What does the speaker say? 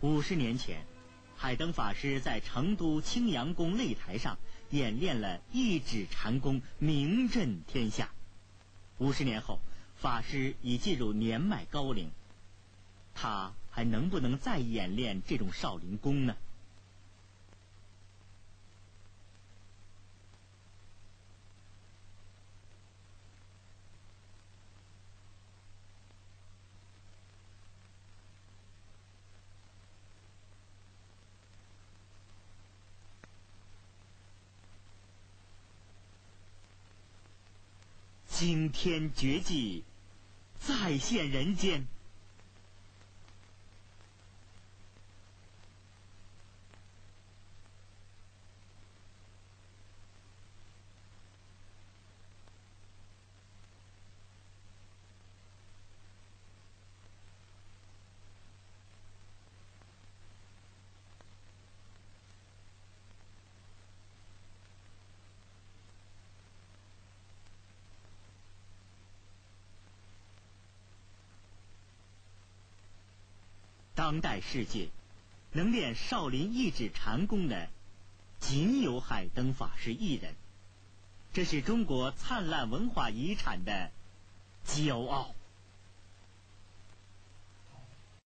50年前，海灯法师在成都青阳宫擂台上演练了一指禅功，名震天下。50年后，法师已进入年迈高龄，他还能不能再演练这种少林功呢？惊天绝技再现人间。当代世界能练少林一指禅功的，仅有海灯法师一人，这是中国灿烂文化遗产的骄傲。